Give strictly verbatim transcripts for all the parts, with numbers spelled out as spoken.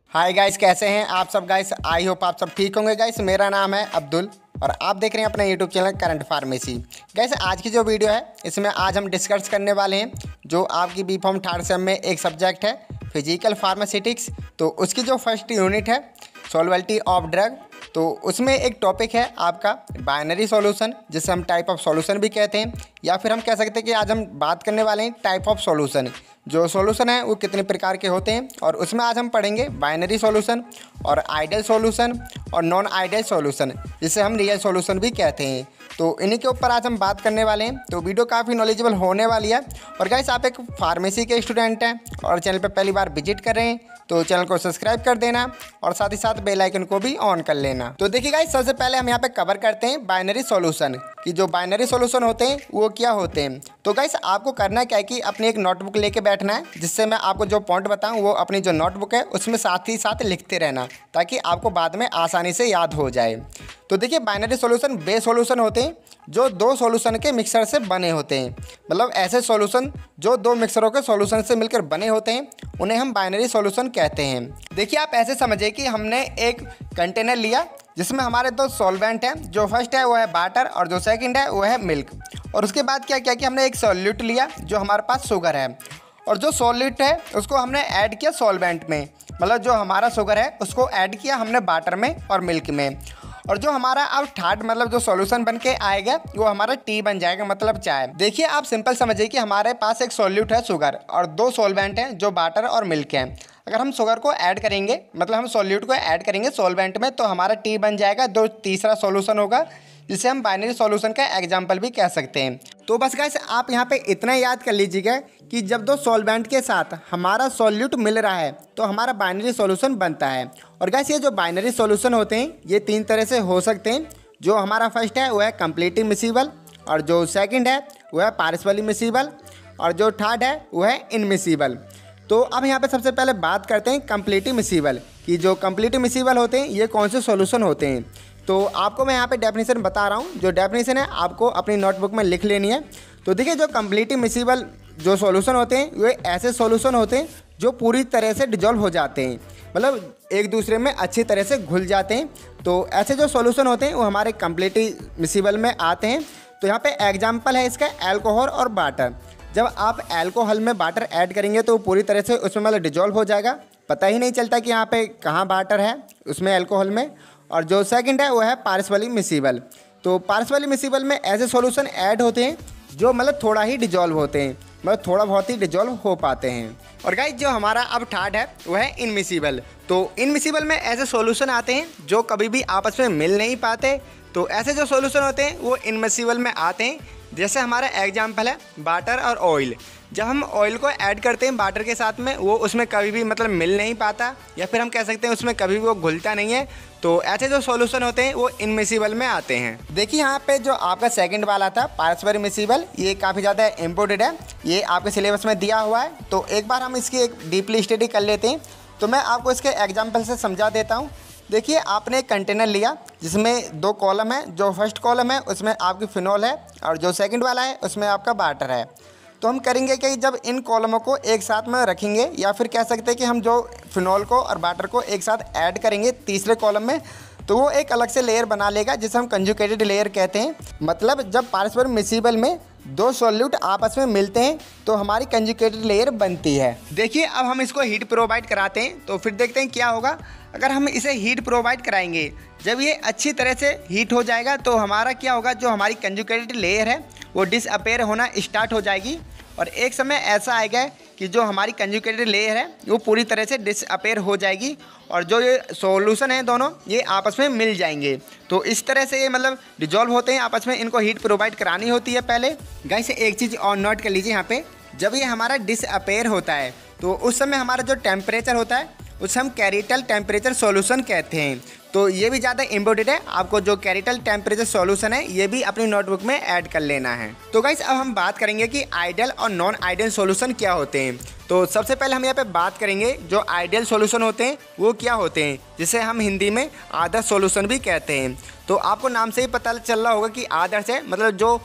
Hi guys, कैसे हैं आप सब गाइस। आई होप आप सब ठीक होंगे गाइस। मेरा नाम है अब्दुल और आप देख रहे हैं अपना YouTube channel current pharmacy. Guys आज की जो वीडियो है इसमें आज हम डिस्कस करने वाले हैं जो आपकी बी फॉर्म थर्ड सेम में एक सब्जेक्ट है फिजिकल फार्मास्यूटिक्स। तो उसकी जो फर्स्ट यूनिट है सॉल्वेबिलिटी ऑफ ड्रग, तो उसमें एक टॉपिक है आपका बाइनरी सॉल्यूशन, जिसे हम टाइप ऑफ सॉल्यूशन भी कहते हैं, या फिर हम कह सकते हैं कि आज हम बात करने वाले हैं टाइप ऑफ सॉल्यूशन। जो सॉल्यूशन है वो कितने प्रकार के होते हैं और उसमें आज हम पढ़ेंगे बाइनरी सॉल्यूशन और आइडियल सॉल्यूशन और नॉन आइडियल सॉल्यूशन, जिसे हम रियल सॉल्यूशन भी कहते हैं। तो इन्हीं के ऊपर आज हम बात करने वाले हैं। तो वीडियो काफ़ी नॉलेजेबल होने वाली है। और गाइस आप एक फार्मेसी के स्टूडेंट हैं और चैनल पर पहली बार विजिट कर रहे हैं तो चैनल को सब्सक्राइब कर देना और साथ ही साथ बेल आइकन को भी ऑन कर लेना। तो देखिए गाइस, सबसे पहले हम यहाँ पे कवर करते हैं बाइनरी सॉल्यूशन कि जो बाइनरी सॉल्यूशन होते हैं वो क्या होते हैं। तो गाइस आपको करना क्या है कि अपनी एक नोटबुक लेके बैठना है, जिससे मैं आपको जो पॉइंट बताऊं वो अपनी जो नोटबुक है उसमें साथ ही साथ लिखते रहना, ताकि आपको बाद में आसानी से याद हो जाए। तो देखिए बाइनरी सॉल्यूशन वे सॉल्यूशन होते हैं जो दो सॉल्यूशन के मिक्सर से बने होते हैं। मतलब ऐसे सॉल्यूशन जो दो मिक्सरों के सॉल्यूशन से मिलकर बने होते हैं उन्हें हम बाइनरी सॉल्यूशन कहते हैं। देखिए आप ऐसे समझिए कि हमने एक कंटेनर लिया जिसमें हमारे दो सॉल्वेंट हैं। जो फर्स्ट है वो है वाटर और जो सेकंड है वो है मिल्क। और उसके बाद क्या किया कि हमने एक सॉल्यूट लिया जो हमारे पास शुगर है, और जो सॉल्यूट है उसको हमने ऐड किया सॉल्वेंट में। मतलब जो हमारा शुगर है उसको ऐड किया हमने वाटर में और मिल्क में। और जो हमारा अब थर्ड मतलब जो सॉल्यूशन बन के आएगा वो हमारा टी बन जाएगा, मतलब चाय। देखिए आप सिंपल समझिए कि हमारे पास एक सॉल्यूट है शुगर और दो सॉल्वेंट हैं जो वाटर और मिल्क हैं। अगर हम शुगर को ऐड करेंगे, मतलब हम सॉल्यूट को ऐड करेंगे सॉल्वेंट में, तो हमारा टी बन जाएगा। दो तीसरा सॉल्यूशन होगा जिसे हम बाइनरी सॉल्यूशन का एग्जाम्पल भी कह सकते हैं। तो बस गाइस आप यहाँ पे इतना याद कर लीजिएगा कि जब दो सॉल्वेंट के साथ हमारा सॉल्यूट मिल रहा है तो हमारा बाइनरी सॉल्यूशन बनता है। और गाइस ये जो बाइनरी सॉल्यूशन होते हैं ये तीन तरह से हो सकते हैं। जो हमारा फर्स्ट है वो है कम्प्लीटली मिसिबल, और जो सेकंड है वो है पार्शियली मिसिबल, और जो थर्ड है वो है इनमिसिबल। तो अब यहाँ पे सबसे पहले बात करते हैं कम्प्लीटली मिसिबल कि जो कम्प्लीटली मिसिबल होते हैं ये कौन से सॉल्यूशन होते हैं। तो आपको मैं यहाँ पे डेफिनेशन बता रहा हूँ। जो डेफिनेशन है आपको अपनी नोटबुक में लिख लेनी है। तो देखिए जो कम्प्लीटली मिसिबल जो सॉल्यूशन होते हैं वे ऐसे सॉल्यूशन होते हैं जो पूरी तरह से डिजॉल्व हो जाते हैं, मतलब एक दूसरे में अच्छी तरह से घुल जाते हैं। तो ऐसे जो सॉल्यूशन होते हैं वो हमारे कम्प्लीटली मिसिबल में आते हैं। तो यहाँ पे एग्जाम्पल है इसका एल्कोहल और वाटर। जब आप एल्कोहल में वाटर ऐड करेंगे तो पूरी तरह से उसमें मतलब डिजॉल्व हो जाएगा, पता ही नहीं चलता कि यहाँ पे कहाँ वाटर है उसमें एल्कोहल में। और जो सेकंड है वो है पार्शियली मिसिबल। तो पार्शियली मिसिबल में ऐसे सॉल्यूशन ऐड होते हैं जो मतलब थोड़ा ही डिजॉल्व होते हैं, मतलब थोड़ा बहुत ही डिजॉल्व हो पाते हैं। और गाइस जो हमारा अब थर्ड है वो है इनमिसिबल। तो इनमिसिबल में ऐसे सॉल्यूशन आते हैं जो कभी भी आपस में मिल नहीं पाते। तो ऐसे जो सॉल्यूशन होते हैं वो इनमिसिबल में आते हैं। जैसे हमारा एग्जाम्पल है वाटर और ऑयल। जब हम ऑयल को ऐड करते हैं वाटर के साथ में वो उसमें कभी भी मतलब मिल नहीं पाता, या फिर हम कह सकते हैं उसमें कभी भी वो घुलता नहीं है। तो ऐसे जो सॉल्यूशन होते हैं वो इनमिसिबल में आते हैं। देखिए यहाँ पे जो आपका सेकंड वाला था पार्शियली मिसिबल, ये काफ़ी ज़्यादा इम्पोर्टेंट है, ये आपके सिलेबस में दिया हुआ है। तो एक बार हम इसकी एक डीपली स्टडी कर लेते हैं। तो मैं आपको इसके एग्जाम्पल से समझा देता हूँ। देखिए आपने एक कंटेनर लिया जिसमें दो कॉलम है। जो फर्स्ट कॉलम है उसमें आपकी फिनॉल है और जो सेकंड वाला है उसमें आपका वाटर है। तो हम करेंगे कि जब इन कॉलमों को एक साथ में रखेंगे, या फिर कह सकते हैं कि हम जो फिनॉल को और वाटर को एक साथ ऐड करेंगे तीसरे कॉलम में, तो वो एक अलग से लेयर बना लेगा जिसे हम कंजुगेटेड लेयर कहते हैं। मतलब जब पार्शियली मिसिबल में दो सॉल्यूट आपस में मिलते हैं तो हमारी कंजुगेटेड लेयर बनती है। देखिए अब हम इसको हीट प्रोवाइड कराते हैं तो फिर देखते हैं क्या होगा। अगर हम इसे हीट प्रोवाइड कराएंगे, जब ये अच्छी तरह से हीट हो जाएगा तो हमारा क्या होगा, जो हमारी कंजुगेटेड लेयर है वो डिसअपेयर होना स्टार्ट हो जाएगी। और एक समय ऐसा आएगा कि जो हमारी कंजुगेटेड लेयर है वो पूरी तरह से डिसअपेयर हो जाएगी और जो ये सॉल्यूशन है दोनों ये आपस में मिल जाएंगे। तो इस तरह से ये मतलब डिजॉल्व होते हैं आपस में, इनको हीट प्रोवाइड करानी होती है पहले। गाइस एक चीज़ और नोट कर लीजिए यहाँ पे, जब ये हमारा डिसअपेयर होता है तो उस समय हमारा जो टेम्परेचर होता है उसे हम कैरिटल टेम्परेचर सॉल्यूशन कहते हैं। तो ये भी ज़्यादा इम्पोर्टेंट है, आपको जो कैरिटल टेम्परेचर सॉल्यूशन है ये भी अपनी नोटबुक में ऐड कर लेना है। तो गाइस अब हम बात करेंगे कि आइडियल और नॉन आइडियल सॉल्यूशन क्या होते हैं। तो सबसे पहले हम यहाँ पे बात करेंगे जो आइडियल सॉल्यूशन होते हैं वो क्या होते हैं, जिसे हम हिंदी में आदर्श सॉल्यूशन भी कहते हैं। तो आपको नाम से ही पता चल रहा होगा कि आदर्श है मतलब जो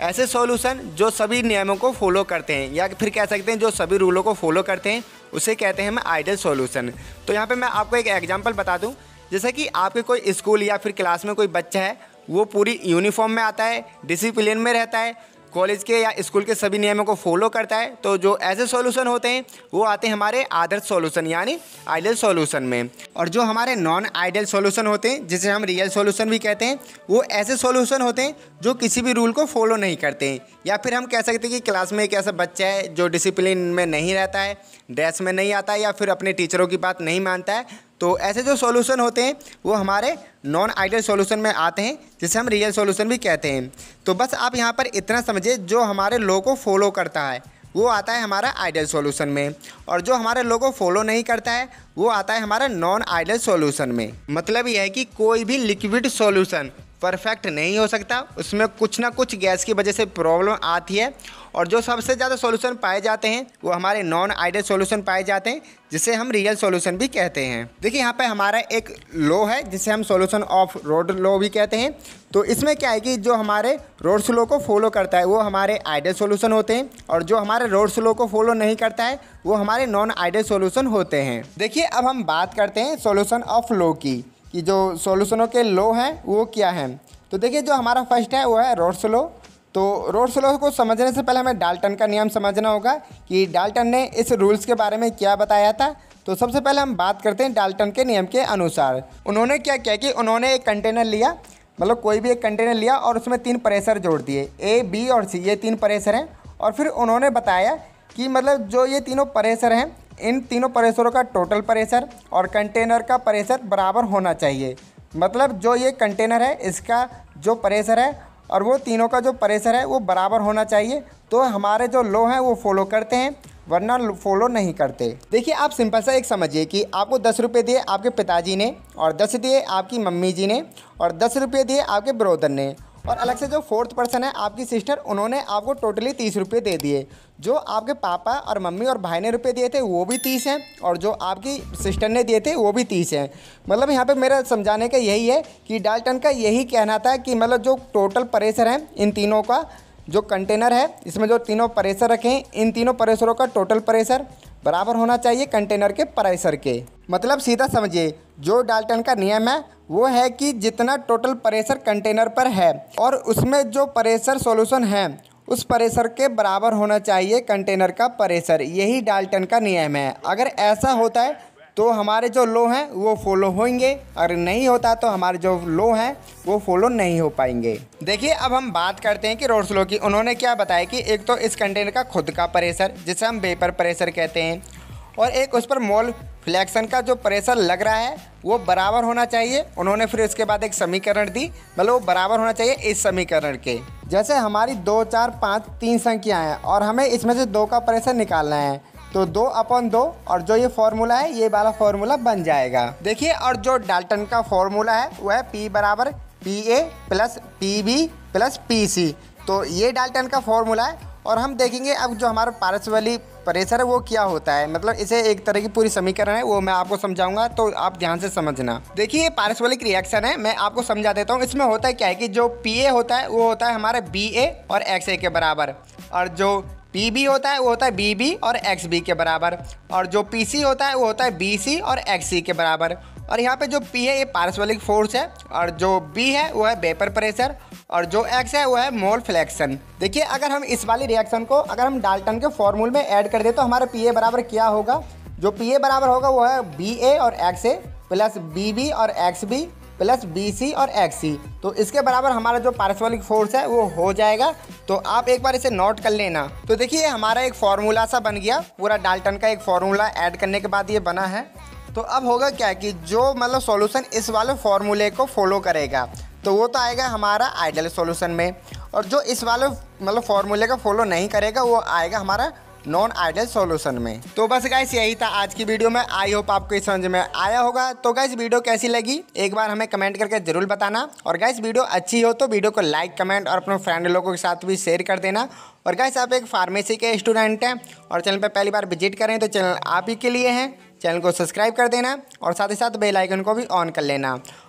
ऐसे सॉल्यूशन जो सभी नियमों को फॉलो करते हैं या फिर कह सकते हैं जो सभी रूलों को फॉलो करते हैं उसे कहते हैं हम आइडियल सॉल्यूशन। तो यहाँ पे मैं आपको एक एग्जांपल बता दूँ, जैसे कि आपके कोई स्कूल या फिर क्लास में कोई बच्चा है, वो पूरी यूनिफॉर्म में आता है, डिसिप्लिन में रहता है, कॉलेज के या स्कूल के सभी नियमों को फॉलो करता है, तो जो ऐसे सॉल्यूशन होते हैं वो आते हैं हमारे आदर्श सॉल्यूशन यानी आइडियल सॉल्यूशन में। और जो हमारे नॉन आइडियल सॉल्यूशन होते हैं जिसे हम रियल सॉल्यूशन भी कहते हैं, वो ऐसे सॉल्यूशन होते हैं जो किसी भी रूल को फॉलो नहीं करते हैं, या फिर हम कह सकते हैं कि क्लास में एक ऐसा बच्चा है जो डिसिप्लिन में नहीं रहता है, ड्रेस में नहीं आता है या फिर अपने टीचरों की बात नहीं मानता है। तो ऐसे जो सॉल्यूशन होते हैं वो हमारे नॉन आइडियल सॉल्यूशन में आते हैं जिसे हम रियल सॉल्यूशन भी कहते हैं। तो बस आप यहाँ पर इतना समझिए, जो हमारे लॉ को फॉलो करता है वो आता है हमारा आइडियल सॉल्यूशन में, और जो हमारे लॉ को फॉलो नहीं करता है वो आता है हमारा नॉन आइडियल सॉल्यूशन में। मतलब यह है कि कोई भी लिक्विड सॉल्यूशन परफेक्ट नहीं हो सकता, उसमें कुछ ना कुछ गैस की वजह से प्रॉब्लम आती है, और जो सबसे ज़्यादा सॉल्यूशन पाए जाते हैं वो हमारे नॉन आइडियल सॉल्यूशन पाए जाते हैं जिसे हम रियल सॉल्यूशन भी कहते हैं। देखिए यहाँ पे हमारा एक लॉ है जिसे हम सॉल्यूशन ऑफ रोड लॉ भी कहते हैं। तो इसमें क्या है कि जो हमारे रोड्स लॉ को फॉलो करता है वो हमारे आइडियल सॉल्यूशन होते हैं, और जो हमारे रोड्स लॉ को फॉलो नहीं करता है वो हमारे नॉन आइडियल सॉल्यूशन होते हैं। देखिए अब हम बात करते हैं सॉल्यूशन ऑफ लॉ की, कि जो सॉल्यूशनों के लॉ हैं वो क्या हैं। तो देखिए जो हमारा फर्स्ट है वो है रोड्स लॉ। तो रोड्स लॉ को समझने से पहले हमें डाल्टन का नियम समझना होगा कि डाल्टन ने इस रूल्स के बारे में क्या बताया था। तो सबसे पहले हम बात करते हैं डाल्टन के नियम के अनुसार। उन्होंने क्या किया कि उन्होंने एक कंटेनर लिया, मतलब कोई भी एक कंटेनर लिया और उसमें तीन प्रेशर जोड़ दिए, ए बी और सी, ये तीन प्रेशर हैं। और फिर उन्होंने बताया कि मतलब जो ये तीनों प्रेशर हैं, इन तीनों प्रेशरों का टोटल प्रेशर और कंटेनर का प्रेशर बराबर होना चाहिए। मतलब जो ये कंटेनर है इसका जो प्रेशर है और वो तीनों का जो प्रेशर है वो बराबर होना चाहिए। तो हमारे जो लॉ हैं वो फॉलो करते हैं, वरना फॉलो नहीं करते। देखिए आप सिंपल सा एक समझिए कि आपको दस रुपये दिए आपके पिताजी ने, और दस दिए आपकी मम्मी जी ने, और दस रुपये दिए आपके ब्रोदर ने, और अलग से जो फोर्थ पर्सन है आपकी सिस्टर, उन्होंने आपको टोटली तीस रुपये दे दिए। जो आपके पापा और मम्मी और भाई ने रुपये दिए थे वो भी तीस हैं, और जो आपकी सिस्टर ने दिए थे वो भी तीस हैं। मतलब यहाँ पे मेरा समझाने का यही है कि डाल्टन का यही कहना था कि मतलब जो टोटल प्रेशर है इन तीनों का, जो कंटेनर है इसमें जो तीनों प्रेशर रखे हैं, इन तीनों प्रेशरों का टोटल प्रेशर बराबर होना चाहिए कंटेनर के प्रेशर के। मतलब सीधा समझिए, जो डाल्टन का नियम है वो है कि जितना टोटल प्रेशर कंटेनर पर है और उसमें जो प्रेशर सॉल्यूशन है उस प्रेशर के बराबर होना चाहिए कंटेनर का प्रेशर। यही डाल्टन का नियम है। अगर ऐसा होता है तो हमारे जो लॉ हैं वो फॉलो होंगे, अगर नहीं होता तो हमारे जो लॉ हैं वो फॉलो नहीं हो पाएंगे। देखिए अब हम बात करते हैं कि रोड्स लॉ की। उन्होंने क्या बताया कि एक तो इस कंटेनर का खुद का प्रेशर जिसे हम वेपर प्रेशर कहते हैं, और एक उस पर मोल फ्लैक्शन का जो प्रेशर लग रहा है वो बराबर होना चाहिए। उन्होंने फिर इसके बाद एक समीकरण दी, मतलब वो बराबर होना चाहिए इस समीकरण के। जैसे हमारी दो चार पाँच तीन संख्याएँ हैं और हमें इसमें से दो का प्रेशर निकालना है, तो दो अपॉन दो, और जो ये फॉर्मूला है ये वाला फॉर्मूला बन जाएगा। देखिए और जो डाल्टन का फॉर्मूला है वो है P बराबर P A plus P B plus P C. तो ये डाल्टन का फॉर्मूला है। और हम देखेंगे अब जो हमारा पारस्परिक प्रेशर है वो क्या होता है, मतलब इसे एक तरह की पूरी समीकरण है वो मैं आपको समझाऊंगा, तो आप ध्यान से समझना। देखिए ये पारस्परिक रिएक्शन है, मैं आपको समझा देता हूँ। इसमें होता है क्या है कि जो पी ए होता है वो होता है हमारे बी ए और एक्स ए के बराबर, और जो पी बी होता है वो होता है बी बी और एक्स बी के बराबर, और जो पी सी होता है वो होता है बी सी और एक्स सी के बराबर। और यहाँ पे जो P है ये पारस्परिक फोर्स है, और जो B है वो है वेपर प्रेशर, और जो X है वो है मोल फ्लैक्शन। देखिए अगर हम इस वाली रिएक्शन को अगर हम डाल्टन के फॉर्मूल में ऐड कर दे तो हमारा P A बराबर क्या होगा। जो P A बराबर होगा वो है B A और X A plus B B और X B plus B C और एक्स सी। तो इसके बराबर हमारा जो पारस्परिक फोर्स है वो हो जाएगा। तो आप एक बार इसे नोट कर लेना। तो देखिए हमारा एक फॉर्मूला सा बन गया, पूरा डाल्टन का एक फॉर्मूला ऐड करने के बाद ये बना है। तो अब होगा क्या कि जो मतलब सॉल्यूशन इस वाले फॉर्मूले को फॉलो करेगा तो वो तो आएगा हमारा आइडियल सॉल्यूशन में, और जो इस वाले मतलब फॉर्मूले का फॉलो नहीं करेगा वो आएगा हमारा नॉन आइडियल सॉल्यूशन में। तो बस गाइस यही था आज की वीडियो में। आई होप आपको इस समझ में आया होगा। तो गाइस वीडियो कैसी लगी एक बार हमें कमेंट करके जरूर बताना, और गाइस वीडियो अच्छी हो तो वीडियो को लाइक कमेंट और अपने फ्रेंड लोगों के साथ भी शेयर कर देना। और गाइस आप एक फार्मेसी के स्टूडेंट हैं और चैनल पर पहली बार विजिट करें तो चैनल आप ही के लिए हैं, चैनल को सब्सक्राइब कर देना और साथ ही साथ बेल आइकन को भी ऑन कर लेना।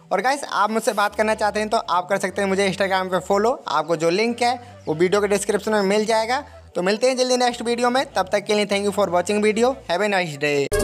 और गाइस आप मुझसे बात करना चाहते हैं तो आप कर सकते हैं मुझे इंस्टाग्राम पे फॉलो। आपको जो लिंक है वो वीडियो के डिस्क्रिप्शन में मिल जाएगा। तो मिलते हैं जल्दी नेक्स्ट वीडियो में, तब तक के लिए thank you for watching video. Have a nice day.